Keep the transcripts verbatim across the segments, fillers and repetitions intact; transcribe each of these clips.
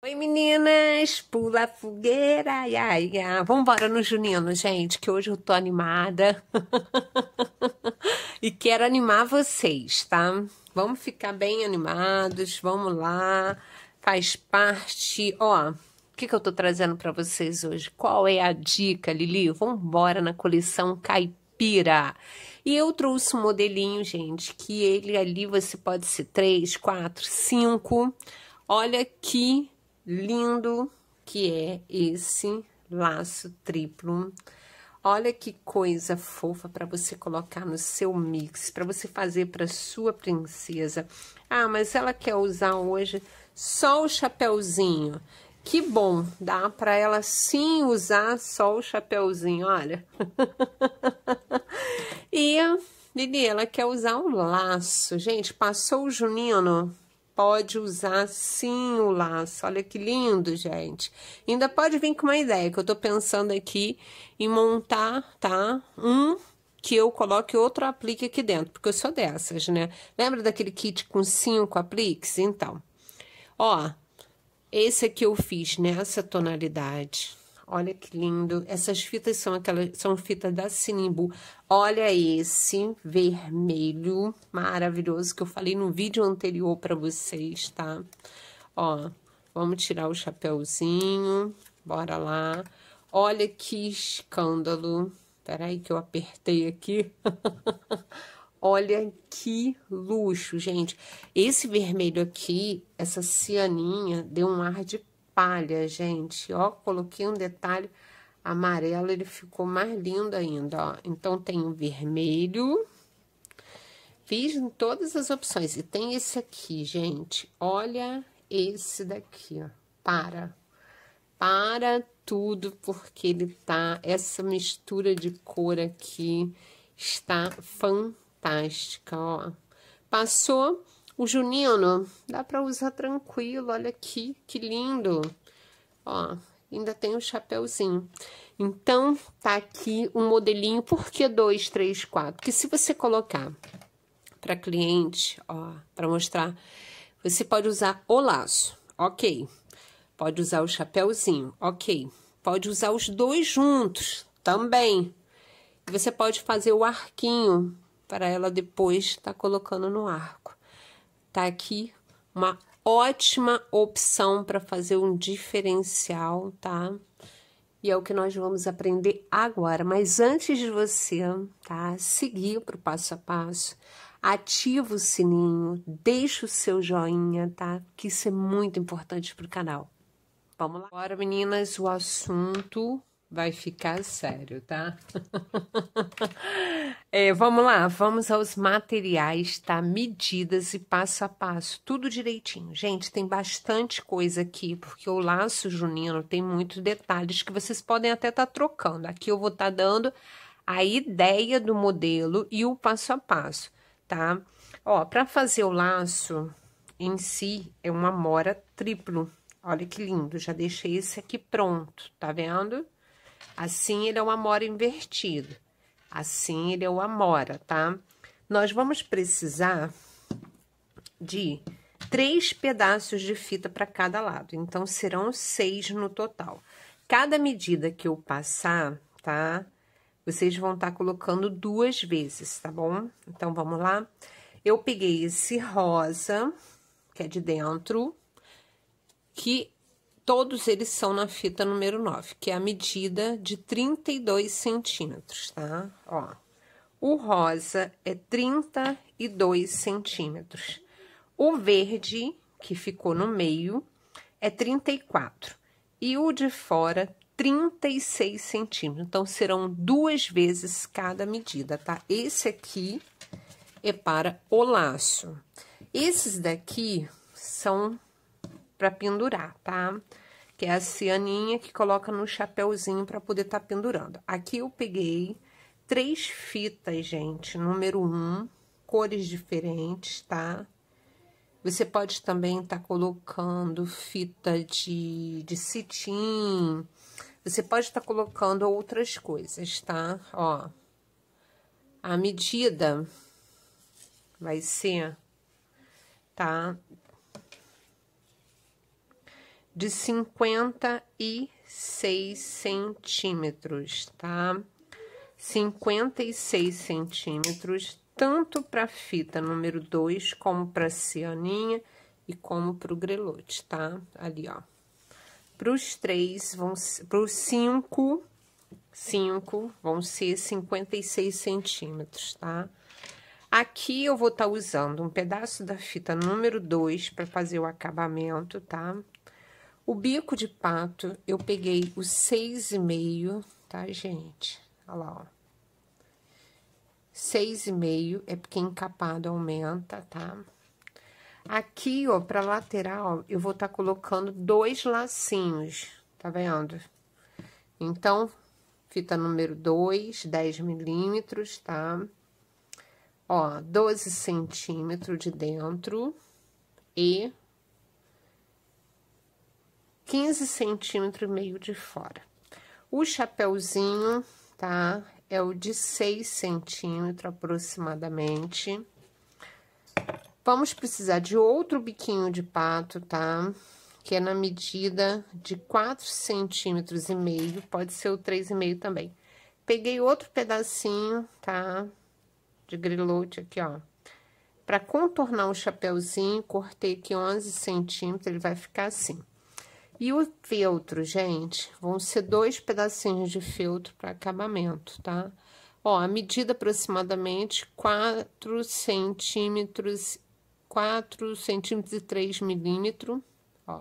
Oi, meninas, pula a fogueira, ai, ai, ai. Vambora no Junino, gente, que hoje eu tô animada e quero animar vocês, tá? Vamos ficar bem animados, vamos lá, faz parte, ó, o que que eu tô trazendo pra vocês hoje? Qual é a dica, Lili? Vambora na coleção Caipira. E eu trouxe um modelinho, gente, que ele ali você pode ser três, quatro, cinco. Olha que lindo que é esse laço triplo. Olha que coisa fofa para você colocar no seu mix, para você fazer para sua princesa. Ah, mas ela quer usar hoje só o chapeuzinho. Que bom, dá para ela sim usar só o chapeuzinho, olha. E Lili, ela quer usar um laço. Gente, passou o junino, pode usar sim o laço. Olha que lindo, gente. Ainda pode vir com uma ideia, que eu tô pensando aqui em montar, tá? Um que eu coloque outro aplique aqui dentro, porque eu sou dessas, né? Lembra daquele kit com cinco apliques? Então, ó, esse aqui eu fiz nessa tonalidade. Olha que lindo. Essas fitas são aquelas, são fitas da Sinimbu. Olha esse vermelho maravilhoso que eu falei no vídeo anterior para vocês, tá? Ó, vamos tirar o chapeuzinho. Bora lá. Olha que escândalo. Peraí que eu apertei aqui. Olha que luxo, gente. Esse vermelho aqui, essa cianinha, deu um ar de palha, gente. Ó, coloquei um detalhe amarelo, ele ficou mais lindo ainda, ó. Então, tem o vermelho. Fiz em todas as opções. E tem esse aqui, gente. Olha esse daqui, ó. Para. Para tudo, porque ele tá... Essa mistura de cor aqui está fantástica. Fantástica, ó. Passou o junino, dá pra usar tranquilo, olha aqui, que lindo. Ó, ainda tem o chapeuzinho. Então, tá aqui um modelinho, por que dois, três, quatro? Porque se você colocar pra cliente, ó, pra mostrar, você pode usar o laço, ok. Pode usar o chapeuzinho, ok. Pode usar os dois juntos, também. Você pode fazer o arquinho, para ela depois tá colocando no arco. Tá aqui uma ótima opção para fazer um diferencial, tá? E é o que nós vamos aprender agora. Mas antes de você, tá, seguir pro passo a passo, ativa o sininho, deixa o seu joinha, tá? Que isso é muito importante pro canal. Vamos lá? Agora, meninas, o assunto vai ficar sério, tá? É, vamos lá, vamos aos materiais, tá? Medidas e passo a passo, tudo direitinho. Gente, tem bastante coisa aqui, porque o laço junino tem muitos detalhes que vocês podem até estar tá trocando. Aqui eu vou estar tá dando a ideia do modelo e o passo a passo, tá? Ó, para fazer o laço em si, é uma amora triplo. Olha que lindo, já deixei esse aqui pronto, tá vendo? Assim, ele é uma amora invertido. Assim, ele é o amora, tá? Nós vamos precisar de três pedaços de fita para cada lado. Então, serão seis no total. Cada medida que eu passar, tá? Vocês vão estar tá colocando duas vezes, tá bom? Então, vamos lá. Eu peguei esse rosa, que é de dentro, que... Todos eles são na fita número nove, que é a medida de trinta e dois centímetros, tá? Ó, o rosa é trinta e dois centímetros. O verde, que ficou no meio, é trinta e quatro. E o de fora, trinta e seis centímetros. Então, serão duas vezes cada medida, tá? Esse aqui é para o laço. Esses daqui são... para pendurar, tá? Que é a cianinha que coloca no chapeuzinho para poder tá pendurando. Aqui eu peguei três fitas, gente, número um, cores diferentes, tá? Você pode também tá colocando fita de, de cetim, você pode estar tá colocando outras coisas, tá? Ó, a medida vai ser, tá? de cinquenta e seis centímetros, tá? cinquenta e seis centímetros, tanto para fita número dois, como para cianinha e como para o grelote, tá? Ali, ó. Para os três, vão para os cinco, cinco vão ser cinquenta e seis centímetros, tá? Aqui eu vou estar usando um pedaço da fita número dois para fazer o acabamento, tá? O bico de pato, eu peguei o seis e meio, tá, gente? Olha lá, ó. Seis e meio, é porque encapado aumenta, tá? Aqui, ó, pra lateral, eu vou estar colocando dois lacinhos, tá vendo? Então, fita número dois, dez milímetros, tá? Ó, doze centímetros de dentro e quinze centímetros e meio de fora. O chapéuzinho, tá? É o de seis centímetros aproximadamente. Vamos precisar de outro biquinho de pato, tá? Que é na medida de quatro centímetros e meio, pode ser o três e meio também. Peguei outro pedacinho, tá? De grelote aqui, ó. Pra contornar o chapéuzinho, cortei aqui onze centímetros, ele vai ficar assim. E o feltro, gente, vão ser dois pedacinhos de feltro para acabamento, tá? Ó, a medida aproximadamente quatro centímetros, quatro centímetros e três milímetros, ó.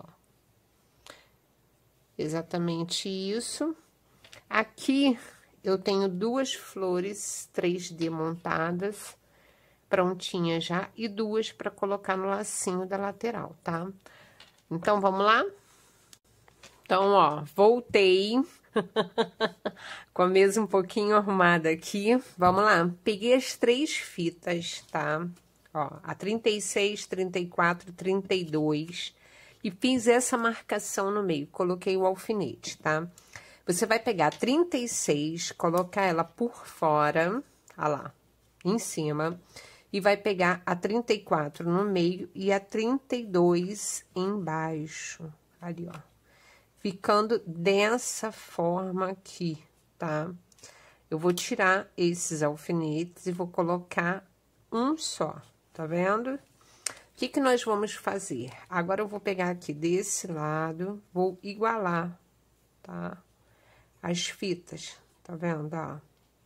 Exatamente isso. Aqui eu tenho duas flores três D montadas, prontinhas já, e duas para colocar no lacinho da lateral, tá? Então, vamos lá? Então, ó, voltei com a mesa um pouquinho arrumada aqui. Vamos lá, peguei as três fitas, tá? Ó, a trinta e seis, trinta e quatro, trinta e dois e fiz essa marcação no meio, coloquei o alfinete, tá? Você vai pegar a trinta e seis, colocar ela por fora, ó lá, em cima, e vai pegar a trinta e quatro no meio e a trinta e dois embaixo, ali, ó. Ficando dessa forma aqui, tá? Eu vou tirar esses alfinetes e vou colocar um só, tá vendo? O que que nós vamos fazer? Agora, eu vou pegar aqui desse lado, vou igualar, tá? As fitas, tá vendo, ó?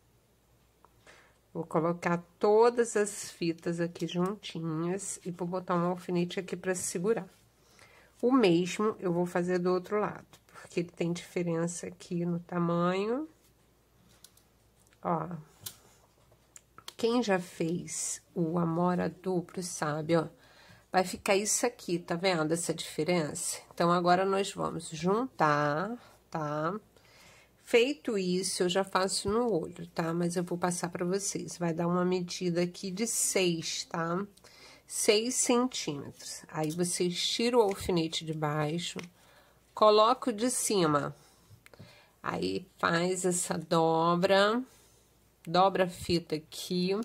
Vou colocar todas as fitas aqui juntinhas e vou botar um alfinete aqui pra segurar. O mesmo eu vou fazer do outro lado, porque ele tem diferença aqui no tamanho. Ó, quem já fez o amora duplo sabe, ó, vai ficar isso aqui, tá vendo essa diferença? Então, agora nós vamos juntar, tá? Feito isso, eu já faço no olho, tá? Mas eu vou passar pra vocês. Vai dar uma medida aqui de seis, tá? seis centímetros. Aí, vocês tiram o alfinete de baixo, coloca o de cima. Aí, faz essa dobra, dobra a fita aqui,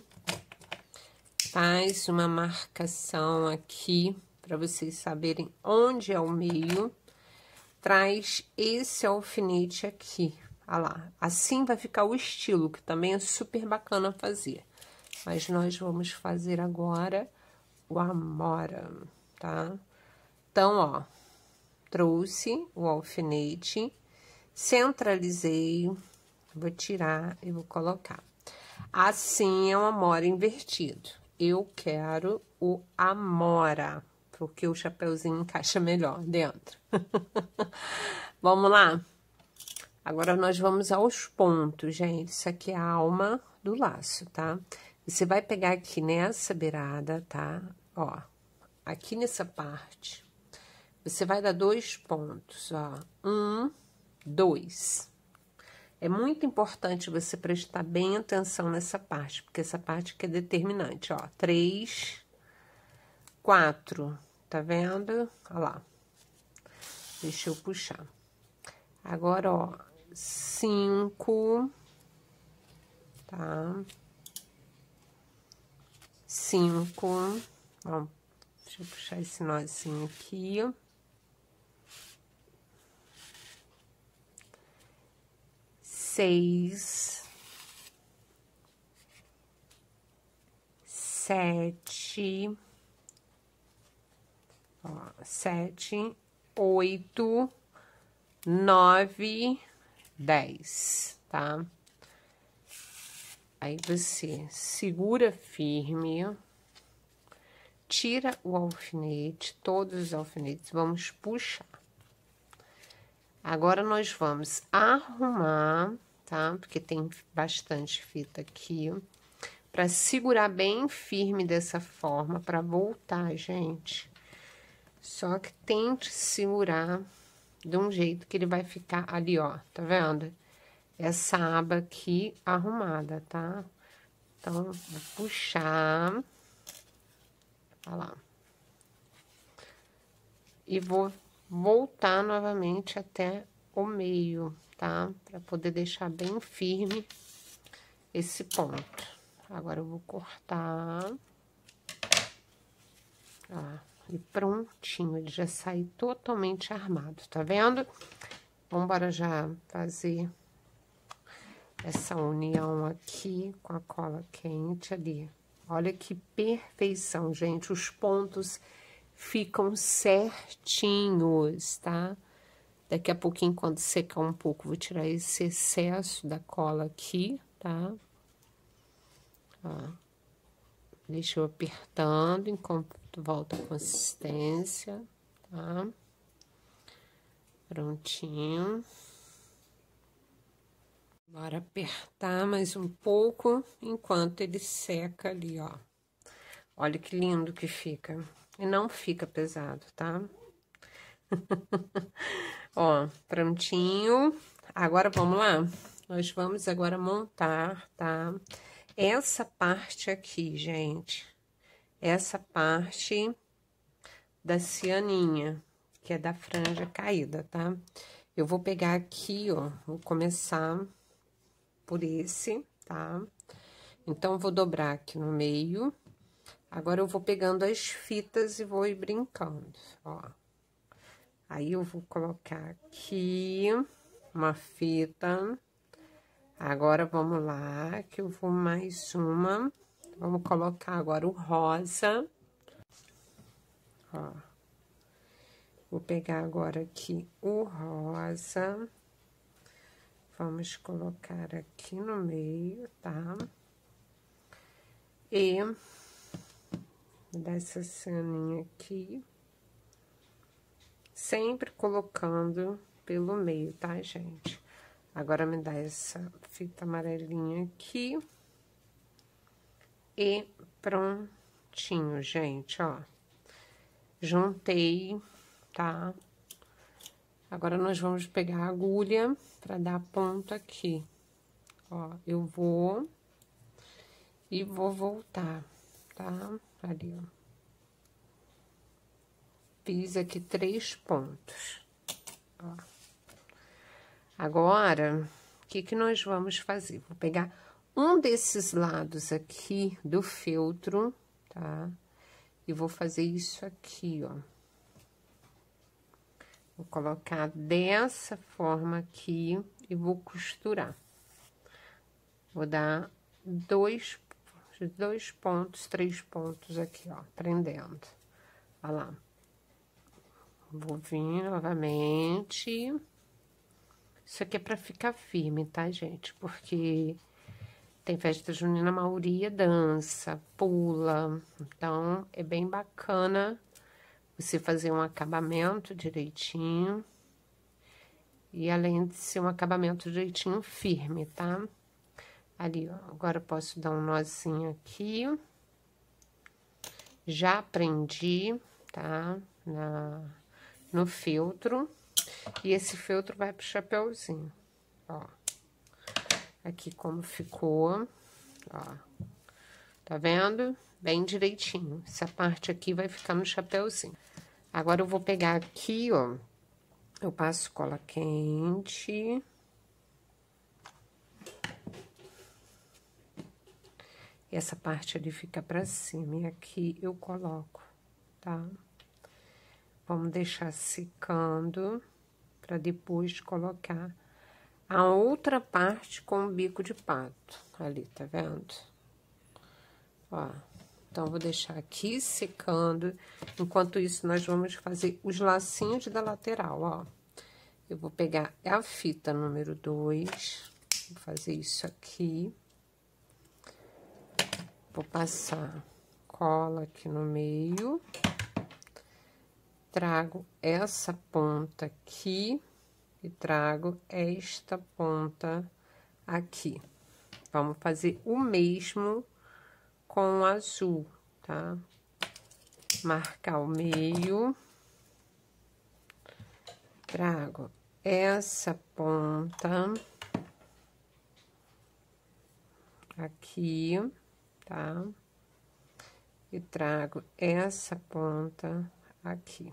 faz uma marcação aqui, para vocês saberem onde é o meio. Traz esse alfinete aqui, olha lá. Assim vai ficar o estilo, que também é super bacana fazer. Mas nós vamos fazer agora o amora, tá? Então, ó, trouxe o alfinete, centralizei, vou tirar e vou colocar. Assim é o amora invertido. Eu quero o amora, porque o chapeuzinho encaixa melhor dentro. Vamos lá? Agora, nós vamos aos pontos, gente. Isso aqui é a alma do laço, tá? Você vai pegar aqui nessa beirada, tá? Ó, aqui nessa parte, você vai dar dois pontos, ó. Um, dois. É muito importante você prestar bem atenção nessa parte, porque essa parte que é determinante, ó. Três, quatro, tá vendo? Ó lá. Deixa eu puxar. Agora, ó, cinco, tá? Cinco, ó, deixa eu puxar esse nozinho aqui. seis, sete, ó, sete, oito, nove, dez, tá? Aí você segura firme, tira o alfinete, todos os alfinetes, vamos puxar. Agora, nós vamos arrumar, tá? Porque tem bastante fita aqui, pra segurar bem firme dessa forma, pra voltar, gente. Só que tente segurar de um jeito que ele vai ficar ali, ó, tá vendo? Essa aba aqui arrumada, tá? Então, vou puxar, olha lá. E vou voltar novamente até o meio, tá? Pra poder deixar bem firme esse ponto. Agora, eu vou cortar. Ó, e prontinho, ele já sai totalmente armado, tá vendo? Vamos já fazer essa união aqui com a cola quente ali. Olha que perfeição, gente. Os pontos ficam certinhos, tá? Daqui a pouquinho, quando secar um pouco, vou tirar esse excesso da cola aqui, tá? Ó. Deixa eu apertando enquanto volta a consistência, tá? Prontinho. Bora apertar mais um pouco, enquanto ele seca ali, ó. Olha que lindo que fica. E não fica pesado, tá? Ó, prontinho. Agora, vamos lá? Nós vamos agora montar, tá? Essa parte aqui, gente. Essa parte da cianinha, que é da franja caída, tá? Eu vou pegar aqui, ó, vou começar por esse, tá? Então, vou dobrar aqui no meio. Agora, eu vou pegando as fitas e vou ir brincando, ó. Aí, eu vou colocar aqui uma fita. Agora, vamos lá, que eu vou mais uma. Vamos colocar agora o rosa. Ó. Vou pegar agora aqui o rosa. Vamos colocar aqui no meio, tá? E dessa ceninha aqui. Sempre colocando pelo meio, tá, gente? Agora, me dá essa fita amarelinha aqui. E prontinho, gente, ó. Juntei, tá? Agora, nós vamos pegar a agulha pra dar ponto aqui. Ó, eu vou e vou voltar, tá? Ali, ó. Fiz aqui três pontos, ó. Agora, o que que nós vamos fazer? Vou pegar um desses lados aqui do feltro, tá? E vou fazer isso aqui, ó. Vou colocar dessa forma aqui e vou costurar. Vou dar dois, dois pontos, três pontos aqui, ó, prendendo. Olha lá. Vou vir novamente. Isso aqui é pra ficar firme, tá, gente? Porque tem festa junina, a maioria dança, pula. Então, é bem bacana você fazer um acabamento direitinho. E além de ser um acabamento direitinho firme, tá? Ali, ó. Agora, eu posso dar um nozinho aqui. Já prendi, tá? Na, no feltro. E esse feltro vai pro chapeuzinho, ó. Aqui como ficou, ó. Tá vendo? Bem direitinho. Essa parte aqui vai ficar no chapeuzinho. Agora, eu vou pegar aqui, ó. Eu passo cola quente. E essa parte ali fica pra cima. E aqui eu coloco, tá? Vamos deixar secando pra depois colocar a outra parte com o bico de pato. Ali, tá vendo? Ó, então, vou deixar aqui secando. Enquanto isso, nós vamos fazer os lacinhos da lateral, ó. Eu vou pegar a fita número dois, vou fazer isso aqui. Vou passar cola aqui no meio. Trago essa ponta aqui e trago esta ponta aqui. Vamos fazer o mesmo com o azul, tá? Marcar o meio. Trago essa ponta aqui, tá? E trago essa ponta aqui.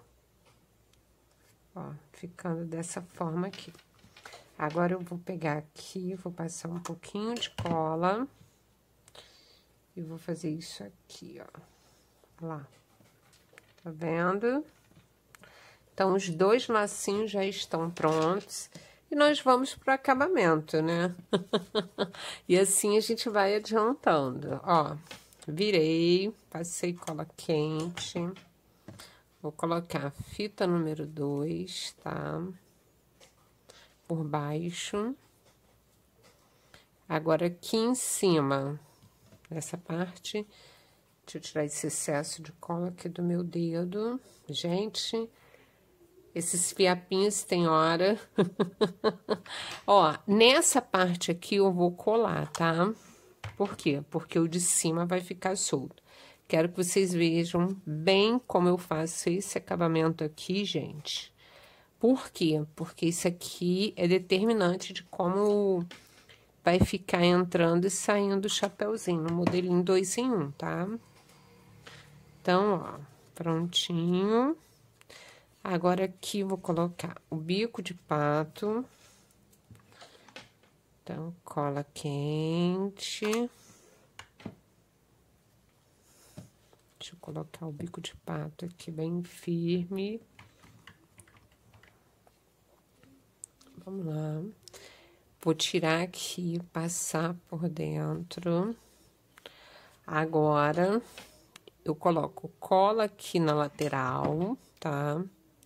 Ó, ficando dessa forma aqui. Agora, eu vou pegar aqui, vou passar um pouquinho de cola. E vou fazer isso aqui, ó. Lá. Tá vendo? Então, os dois lacinhos já estão prontos. E nós vamos pro acabamento, né? E assim a gente vai adiantando. Ó, virei, passei cola quente. Vou colocar a fita número dois, tá? Por baixo. Agora, aqui em cima, nessa parte, deixa eu tirar esse excesso de cola aqui do meu dedo. Gente, esses fiapinhos tem hora. Ó, nessa parte aqui eu vou colar, tá? Por quê? Porque o de cima vai ficar solto. Quero que vocês vejam bem como eu faço esse acabamento aqui, gente. Por quê? Porque isso aqui é determinante de como vai ficar entrando e saindo o chapéuzinho, no modelinho dois em um, tá? Então, ó, prontinho. Agora, aqui, vou colocar o bico de pato. Então, cola quente. Deixa eu colocar o bico de pato aqui bem firme. Vamos lá. Vou tirar aqui, passar por dentro. Agora, eu coloco cola aqui na lateral, tá?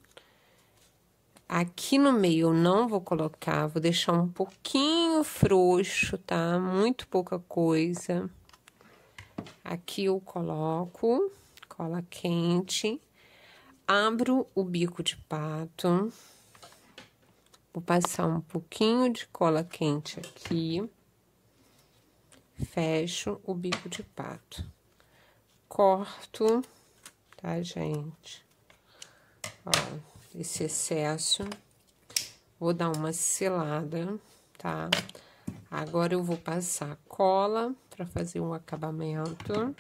Aqui no meio eu não vou colocar, vou deixar um pouquinho frouxo, tá? Muito pouca coisa. Aqui eu coloco cola quente, abro o bico de pato, vou passar um pouquinho de cola quente aqui, fecho o bico de pato, corto, tá, gente? Ó, esse excesso, vou dar uma selada, tá? Agora, eu vou passar cola para fazer um acabamento.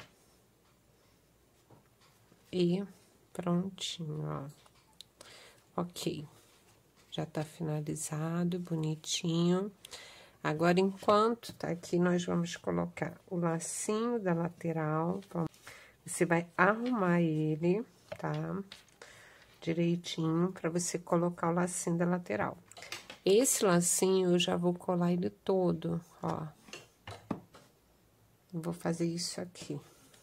E prontinho, ó. Ok. Já tá finalizado, bonitinho. Agora, enquanto tá aqui, nós vamos colocar o lacinho da lateral. Você vai arrumar ele, tá? Direitinho, para você colocar o lacinho da lateral. Esse lacinho, eu já vou colar ele todo, ó. Eu vou fazer isso aqui.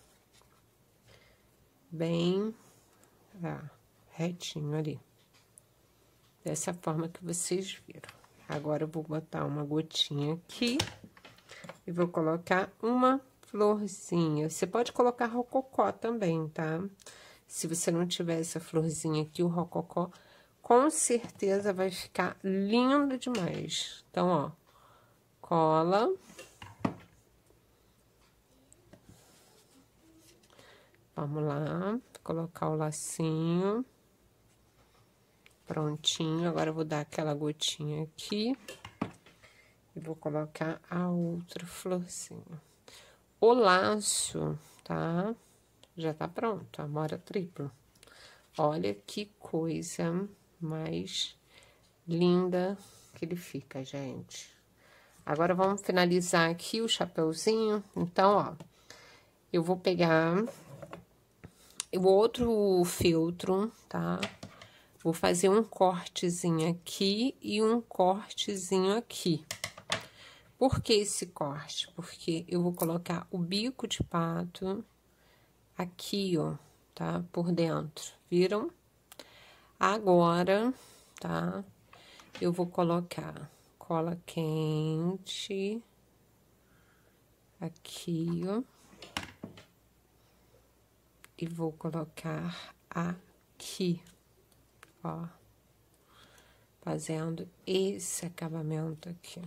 Bem, ó, retinho ali. Dessa forma que vocês viram. Agora, eu vou botar uma gotinha aqui. E vou colocar uma florzinha. Você pode colocar rococó também, tá? Se você não tiver essa florzinha aqui, o rococó, com certeza vai ficar lindo demais. Então, ó, cola. Vamos lá, colocar o lacinho. Prontinho. Agora, eu vou dar aquela gotinha aqui. E vou colocar a outra florzinha. O laço, tá? Já tá pronto, amora triplo. Olha que coisa mais linda que ele fica, gente. Agora, vamos finalizar aqui o chapeuzinho. Então, ó, eu vou pegar o outro feltro, tá? Vou fazer um cortezinho aqui e um cortezinho aqui. Por que esse corte? Porque eu vou colocar o bico de pato aqui, ó, tá? Por dentro, viram? Agora, tá? Eu vou colocar cola quente aqui, ó. E vou colocar aqui, ó. Fazendo esse acabamento aqui.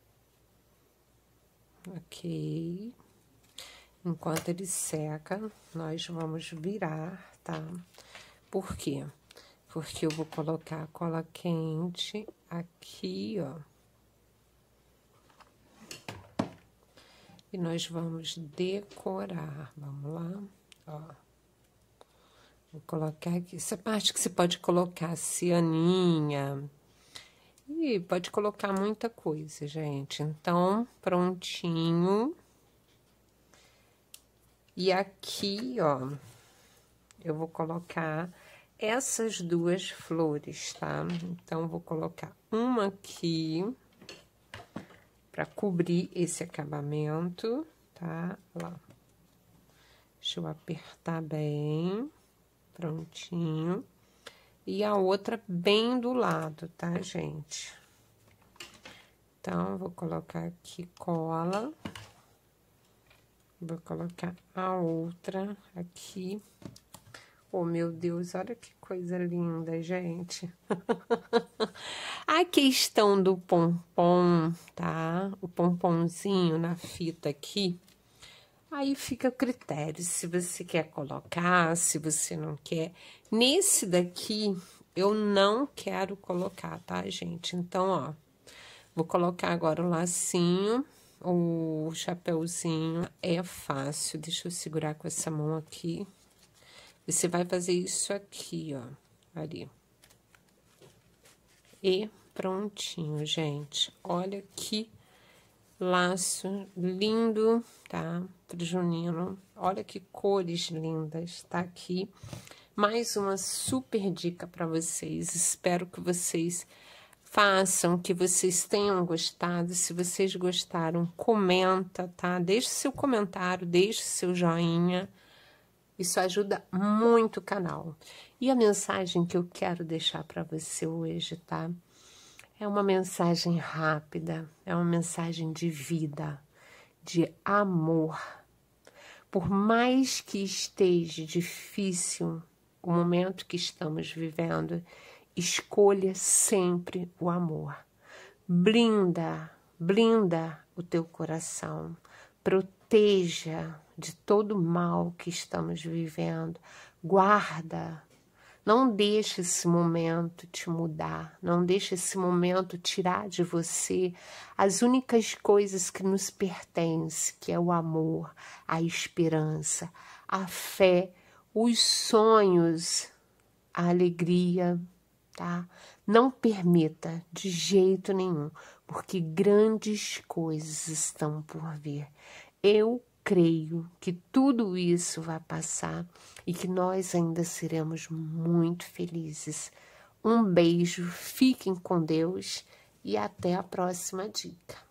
Ok. Enquanto ele seca, nós vamos virar, tá? Por quê? Porque eu vou colocar a cola quente aqui, ó. E nós vamos decorar. Vamos lá, ó. Vou colocar aqui. Essa parte que você pode colocar cianinha. E pode colocar muita coisa, gente. Então, prontinho. E aqui, ó, eu vou colocar essas duas flores, tá? Então, vou colocar uma aqui para cobrir esse acabamento, tá? Lá. Deixa eu apertar bem, prontinho. E a outra bem do lado, tá, gente? Então, vou colocar aqui cola. Vou colocar a outra aqui. Oh, meu Deus, olha que coisa linda, gente. A questão do pompom, tá? O pomponzinho na fita aqui. Aí fica a critério, se você quer colocar, se você não quer. Nesse daqui, eu não quero colocar, tá, gente? Então, ó, vou colocar agora o lacinho, o chapéuzinho. É fácil, deixa eu segurar com essa mão aqui. Você vai fazer isso aqui, ó, ali. E prontinho, gente. Olha que laço lindo, tá? Pro junino. Olha que cores lindas, tá aqui. Mais uma super dica para vocês. Espero que vocês façam, que vocês tenham gostado. Se vocês gostaram, comenta, tá? Deixe seu comentário, deixe seu joinha. Isso ajuda muito o canal. E a mensagem que eu quero deixar para você hoje, tá? É uma mensagem rápida, é uma mensagem de vida, de amor. Por mais que esteja difícil o momento que estamos vivendo, escolha sempre o amor. Blinda, blinda o teu coração, proteja de todo o mal que estamos vivendo, guarda. Não deixe esse momento te mudar, não deixe esse momento tirar de você as únicas coisas que nos pertencem, que é o amor, a esperança, a fé, os sonhos, a alegria, tá? Não permita de jeito nenhum, porque grandes coisas estão por vir. Eu creio que tudo isso vai passar e que nós ainda seremos muito felizes. Um beijo, fiquem com Deus e até a próxima dica.